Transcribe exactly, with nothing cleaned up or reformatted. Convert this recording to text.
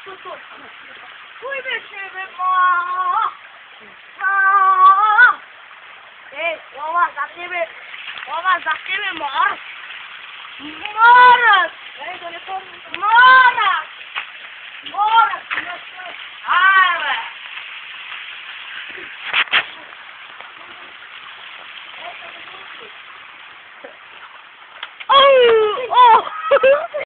Pojďme si, má! Má! Ej, Lova, za tebe, Lova, za tebe, Mar! Morac! Morac! Morac! Ajme!